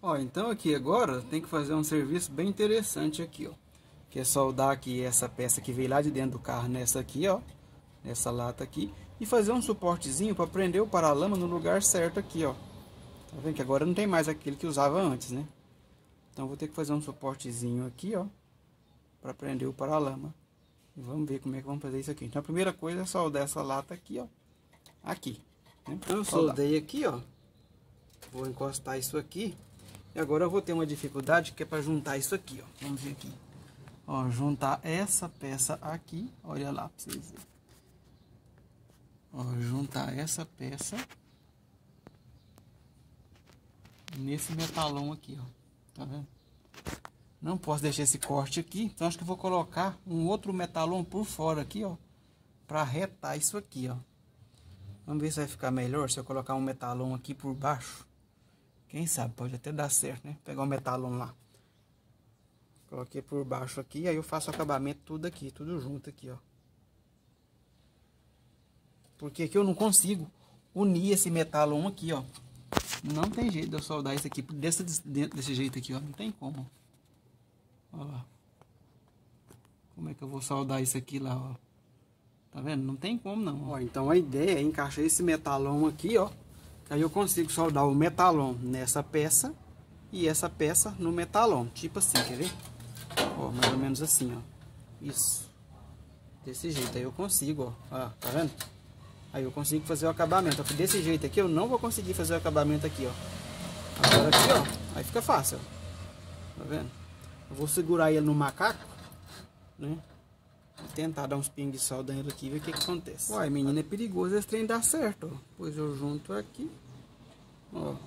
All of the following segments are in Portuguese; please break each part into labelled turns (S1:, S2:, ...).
S1: Ó, então aqui agora tem que fazer um serviço bem interessante aqui, ó. Que é soldar aqui essa peça que veio lá de dentro do carro nessa aqui, ó. Nessa lata aqui. E fazer um suportezinho para prender o paralama no lugar certo aqui, ó. Tá vendo que agora não tem mais aquele que usava antes, né? Então vou ter que fazer um suportezinho aqui, ó. Para prender o paralama. E vamos ver como é que vamos fazer isso aqui. Então a primeira coisa é soldar essa lata aqui, ó. Aqui. Né? Então eu soldei aqui, ó. Vou encostar isso aqui. E agora eu vou ter uma dificuldade que é para juntar isso aqui, ó. Vamos ver aqui. Ó, juntar essa peça aqui. Olha lá para vocês verem. Ó, juntar essa peça nesse metalão aqui, ó. Tá vendo? Não posso deixar esse corte aqui. Então acho que eu vou colocar um outro metalão por fora aqui, ó. Para retar isso aqui, ó. Vamos ver se vai ficar melhor se eu colocar um metalão aqui por baixo. Quem sabe, pode até dar certo, né? Pegar o metalão lá. Coloquei por baixo aqui, aí eu faço o acabamento tudo aqui, tudo junto aqui, ó. Porque aqui eu não consigo unir esse metalão aqui, ó. Não tem jeito de eu soldar isso aqui desse jeito aqui, ó. Não tem como. Olha lá. Como é que eu vou soldar isso aqui lá, ó. Tá vendo? Não tem como não. Ó, então a ideia é encaixar esse metalão aqui, ó. Aí eu consigo soldar o metalão nessa peça e essa peça no metalão. Tipo assim, quer ver? Ó, mais ou menos assim, ó. Isso. Desse jeito aí eu consigo, ó. Ó, tá vendo? Aí eu consigo fazer o acabamento. Porque desse jeito aqui eu não vou conseguir fazer o acabamento aqui, ó. Agora aqui, ó. Aí fica fácil, ó. Tá vendo? Eu vou segurar ele no macaco, né? Vou tentar dar uns pingos de solda nele aqui e ver o que acontece. Uai, menina, é perigoso esse trem dar certo, ó. Pois eu junto aqui. Ó.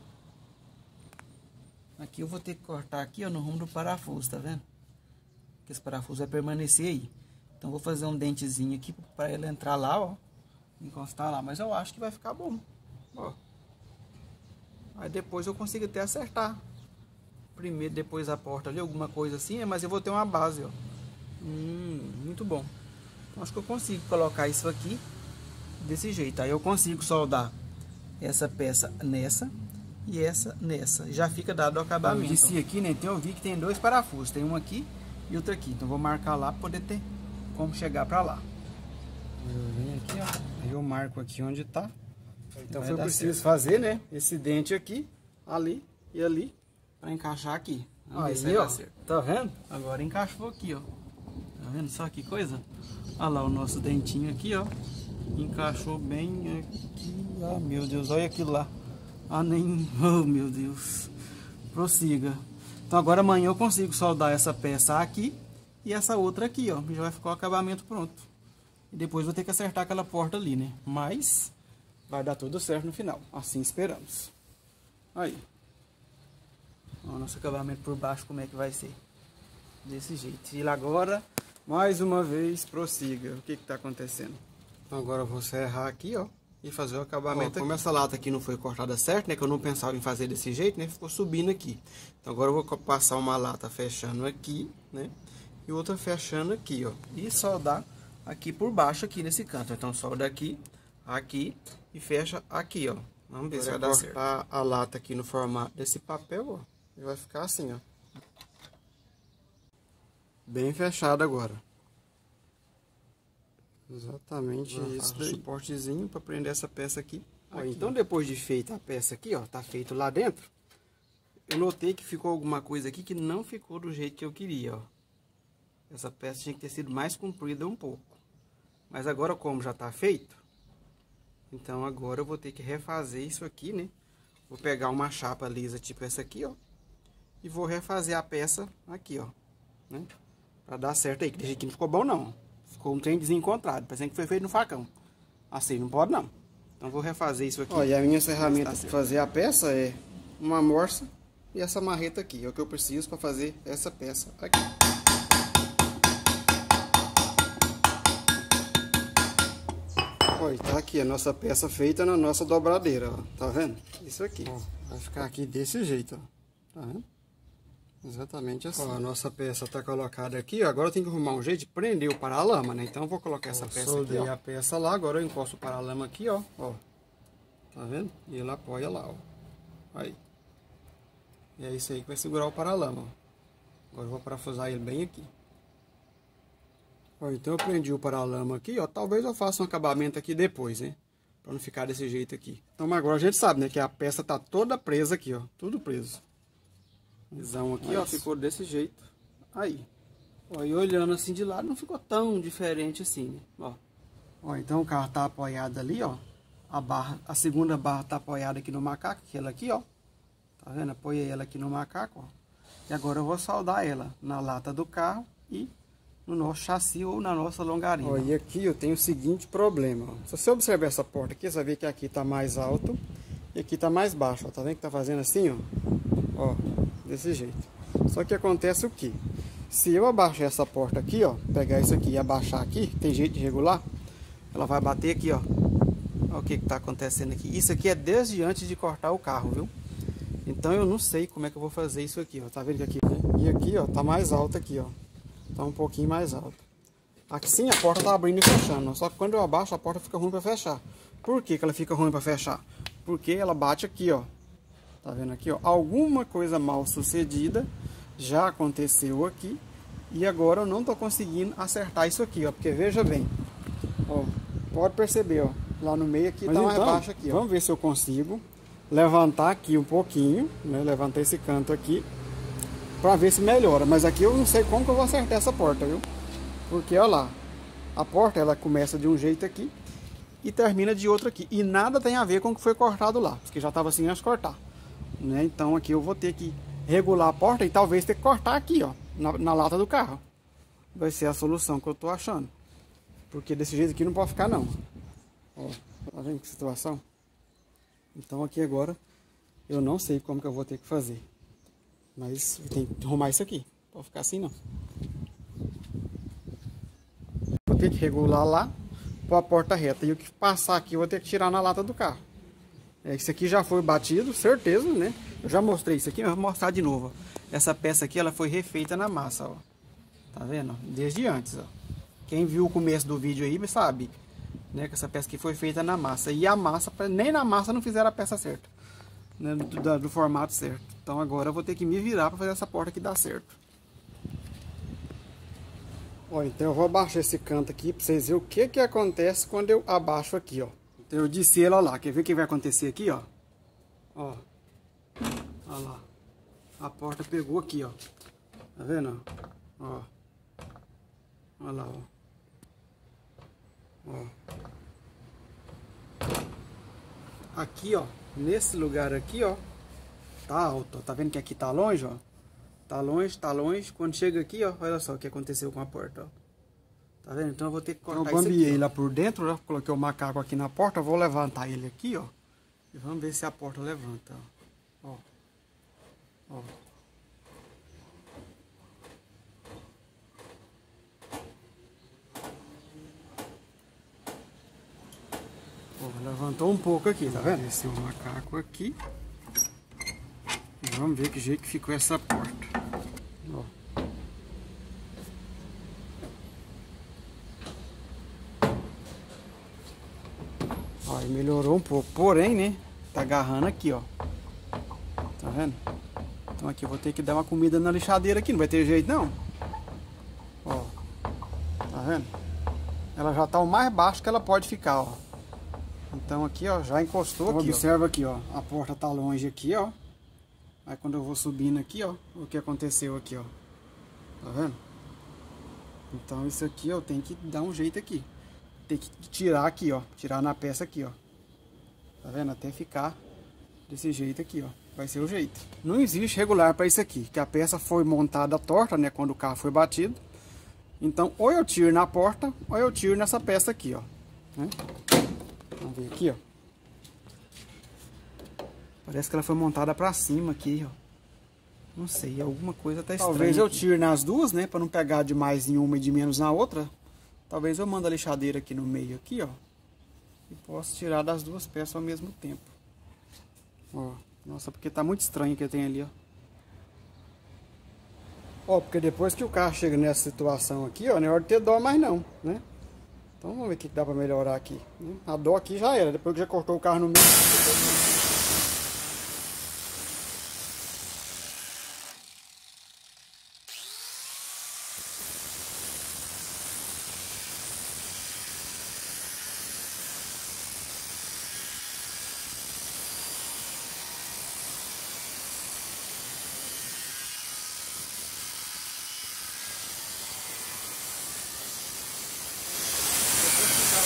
S1: Aqui eu vou ter que cortar aqui, ó, no rumo do parafuso, tá vendo? Que esse parafuso vai permanecer aí. Então vou fazer um dentezinho aqui para ele entrar lá, ó. Encostar lá, mas eu acho que vai ficar bom. Ó. Aí depois eu consigo até acertar. Primeiro, depois a porta ali, alguma coisa assim, mas eu vou ter uma base, ó. Muito bom. Então, acho que eu consigo colocar isso aqui desse jeito. Aí eu consigo soldar essa peça nessa e essa nessa. Já fica dado o acabamento. Eu disse aqui, né? Então eu vi que tem dois parafusos. Tem um aqui e outro aqui. Então vou marcar lá para poder ter como chegar para lá. Eu venho aqui, ó. Aí eu marco aqui onde tá. Então eu preciso fazer, né? Esse dente aqui, ali e ali para encaixar aqui. Aí, ó. Tá vendo? Agora encaixou aqui, ó. Tá vendo só que coisa? Olha lá o nosso dentinho aqui, ó. Encaixou bem aqui. Ah, meu Deus, olha aquilo lá. Ah, nem... Oh, meu Deus. Prossiga. Então agora amanhã eu consigo soldar essa peça aqui e essa outra aqui, ó. Já vai ficar o acabamento pronto. E depois vou ter que acertar aquela porta ali, né? Mas vai dar tudo certo no final. Assim esperamos. Aí. Ó, o nosso acabamento por baixo, como é que vai ser. Desse jeito. E agora... Mais uma vez, prossiga. O que está acontecendo? Então agora eu vou serrar aqui, ó. E fazer o acabamento. Ó, como essa lata aqui não foi cortada certo, né? Que eu não pensava em fazer desse jeito, né? Ficou subindo aqui. Então agora eu vou passar uma lata fechando aqui, né? E outra fechando aqui, ó. E soldar aqui por baixo, aqui nesse canto. Então solda aqui, aqui e fecha aqui, ó. Vamos ver se vai dar certo. A lata aqui no formato desse papel, ó. E vai ficar assim, ó. Bem fechado agora. Exatamente isso daí. Suportezinho para prender essa peça aqui. Ó, então depois de feita a peça aqui, ó, tá feito lá dentro. Eu notei que ficou alguma coisa aqui que não ficou do jeito que eu queria, ó. Essa peça tinha que ter sido mais comprida um pouco. Mas agora como já tá feito, então agora eu vou ter que refazer isso aqui, né? Vou pegar uma chapa lisa tipo essa aqui, ó. E vou refazer a peça aqui, ó, né? Pra dar certo aí, que desse aqui não ficou bom não. Ficou um trem desencontrado, parecendo que foi feito no facão. Assim, não pode não. Então vou refazer isso aqui. Ó, e a minha ferramenta para fazer a peça é uma morsa e essa marreta aqui. É o que eu preciso para fazer essa peça aqui. Ó, e tá aqui a nossa peça feita na nossa dobradeira, ó. Tá vendo? Isso aqui. Ó, vai ficar aqui desse jeito, ó. Tá vendo? Exatamente assim. Ó, a nossa peça tá colocada aqui, ó. Agora eu tenho que arrumar um jeito de prender o paralama, né? Então eu vou colocar essa peça aqui, ó. Soldei a peça lá, agora eu encosto o paralama aqui, ó. Ó. Tá vendo? E ele apoia lá, ó. Aí.
S2: E é isso aí que vai segurar o paralama, ó. Agora eu vou parafusar ele bem aqui. Ó, então eu prendi o paralama aqui, ó. Talvez eu faça um acabamento aqui depois, né? Pra não ficar desse jeito aqui. Então agora a gente sabe, né? Que a peça tá toda presa aqui, ó. Tudo preso. Visão aqui, ó. Ficou desse jeito. Aí. Ó, e olhando assim de lado não ficou tão diferente assim, né? Ó. Ó, então o carro tá apoiado ali, ó. A segunda barra tá apoiada aqui no macaco, aquela aqui, ó. Tá vendo? Apoiei ela aqui no macaco, ó. E agora eu vou soldar ela na lata do carro e no nosso chassi ou na nossa longarina. Ó, e aqui eu tenho o seguinte problema, ó. Se você observar essa porta aqui, você vai ver que aqui tá mais alto e aqui tá mais baixo, ó. Tá vendo que tá fazendo assim, ó? Ó, desse jeito. Só que acontece o quê? Se eu abaixar essa porta aqui, ó, pegar isso aqui e abaixar aqui, tem jeito de regular, ela vai bater aqui, ó. Olha o que que tá acontecendo aqui. Isso aqui é desde antes de cortar o carro, viu? Então eu não sei como é que eu vou fazer isso aqui, ó. Tá vendo que aqui, né? E aqui, ó, tá mais alto aqui, ó. Tá um pouquinho mais alto. Aqui sim a porta tá abrindo e fechando, ó. Só que quando eu abaixo a porta fica ruim para fechar. Por que que ela fica ruim para fechar? Porque ela bate aqui, ó. Tá vendo aqui, ó? Alguma coisa mal sucedida já aconteceu aqui. E agora eu não tô conseguindo acertar isso aqui, ó. Porque veja bem, ó. Pode perceber, ó. Lá no meio aqui. Mas tá mais baixo aqui, ó. Vamos ver se eu consigo levantar aqui um pouquinho, né? Levantar esse canto aqui para ver se melhora, mas aqui eu não sei como que eu vou acertar essa porta, viu? Porque olha lá, a porta ela começa de um jeito aqui e termina de outro aqui, e nada tem a ver com o que foi cortado lá, porque já estava assim antes de cortar, né? Então aqui eu vou ter que regular a porta e talvez ter que cortar aqui, ó, na lata do carro. Vai ser a solução que eu tô achando, porque desse jeito aqui não pode ficar não. Ó, tá vendo que situação? Então aqui agora eu não sei como que eu vou ter que fazer. Mas eu tenho que arrumar isso aqui. Não pode ficar assim não. Vou ter que regular lá para a porta reta. E o que passar aqui eu vou ter que tirar na lata do carro. Esse aqui já foi batido, certeza, né? Eu já mostrei isso aqui, mas vou mostrar de novo. Essa peça aqui ela foi refeita na massa, ó. Tá vendo? Desde antes, ó. Quem viu o começo do vídeo aí sabe, né, que essa peça aqui foi feita na massa. E a massa, nem na massa não fizeram a peça certa, né, do formato certo. Então agora eu vou ter que me virar para fazer essa porta aqui dar certo. Ó, então eu vou abaixar esse canto aqui para vocês verem o que que acontece quando eu abaixo aqui, ó. Então eu disse ela lá, quer ver o que vai acontecer aqui, ó? Ó, olha lá. A porta pegou aqui, ó. Tá vendo? Ó. Olha lá, ó. Ó. Aqui, ó, nesse lugar aqui, ó, tá alto, ó. Tá vendo que aqui tá longe, ó? Tá longe, tá longe. Quando chega aqui, ó, olha só o que aconteceu com a porta, ó. Tá vendo? Então eu vou ter que cortar isso aqui. Eu bambiei lá por dentro, ó. Coloquei o macaco aqui na porta, eu vou levantar ele aqui, ó. E vamos ver se a porta levanta, ó. Ó. Ó. Levantou um pouco aqui, tá vendo? Esse é o macaco aqui. E vamos ver que jeito que ficou essa porta. Ó. Ó, e melhorou um pouco. Porém, né? Tá agarrando aqui, ó. Tá vendo? Então aqui eu vou ter que dar uma comida na lixadeira aqui. Não vai ter jeito, não. Ó. Tá vendo? Ela já tá o mais baixo que ela pode ficar, ó. Então aqui, ó, já encostou aqui. Observa aqui, ó, a porta tá longe aqui, ó. Aí quando eu vou subindo aqui, ó, o que aconteceu aqui, ó. Tá vendo? Então isso aqui, ó, tem que dar um jeito aqui. Tem que tirar aqui, ó, tirar na peça aqui, ó. Tá vendo? Até ficar desse jeito aqui, ó. Vai ser o jeito. Não existe regular para isso aqui, que a peça foi montada torta, né, quando o carro foi batido. Então, ou eu tiro na porta, ou eu tiro nessa peça aqui, ó. Né? Vamos ver aqui, ó. Parece que ela foi montada pra cima aqui, ó. Não sei, alguma coisa tá estranha. Talvez eu tire nas duas, né? Pra não pegar de mais em uma e de menos na outra. Talvez eu mando a lixadeira aqui no meio, aqui, ó. E posso tirar das duas peças ao mesmo tempo. Ó. Nossa, porque tá muito estranho o que tem ali, ó. Ó, porque depois que o carro chega nessa situação aqui, ó, não é hora de ter dó mais não, né? Então vamos ver o que dá pra melhorar aqui. A dó aqui já era, depois que já cortou o carro no meio.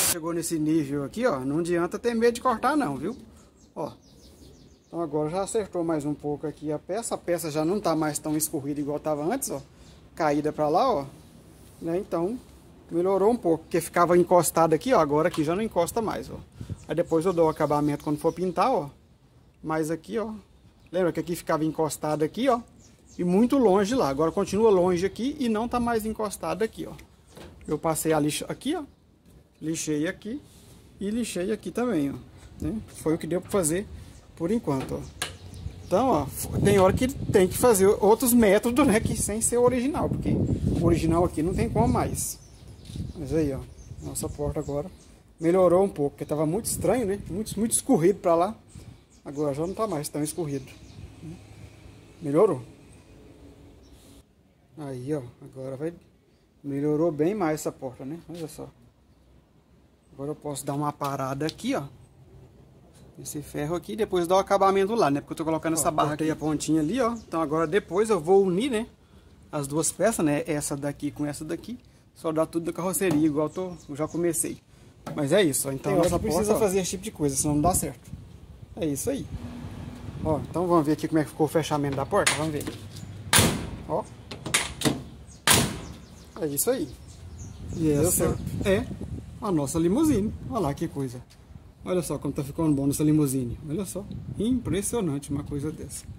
S2: Chegou nesse nível aqui, ó, não adianta ter medo de cortar não, viu? Ó, então agora já acertou mais um pouco aqui a peça já não tá mais tão escorrida igual tava antes, ó, caída pra lá, ó, né? Então melhorou um pouco, porque ficava encostado aqui, ó, agora aqui já não encosta mais, ó. Aí depois eu dou o acabamento quando for pintar, ó, mas aqui, ó, lembra que aqui ficava encostado aqui, ó, e muito longe lá, agora continua longe aqui e não tá mais encostado aqui, ó. Eu passei a lixa aqui, ó, lixei aqui e lixei aqui também, ó, né? Foi o que deu para fazer por enquanto, ó. Então, ó, tem hora que tem que fazer outros métodos, né, que sem ser o original, porque o original aqui não tem como mais. Mas aí, ó, nossa porta agora melhorou um pouco, porque tava muito estranho, né, muito escorrido para lá. Agora já não tá mais tão escorrido. Melhorou. Aí, ó, agora vai... Melhorou bem mais essa porta, né? Olha só. Agora eu posso dar uma parada aqui, ó. Esse ferro aqui, depois dar o acabamento lá, né? Porque eu tô colocando essa barra aqui, a pontinha ali, ó. Então agora depois eu vou unir, né? As duas peças, né? Essa daqui com essa daqui. Só dar tudo da carroceria, igual eu já comecei. Mas é isso, ó. Então nossa porta precisa fazer esse tipo de coisa, senão não dá certo. É isso aí. Ó, então vamos ver aqui como é que ficou o fechamento da porta. Vamos ver. Ó. É isso aí. E essa é a nossa limusine. Olha lá que coisa. Olha só como tá ficando bom essa limusine. Olha só. Impressionante uma coisa dessa.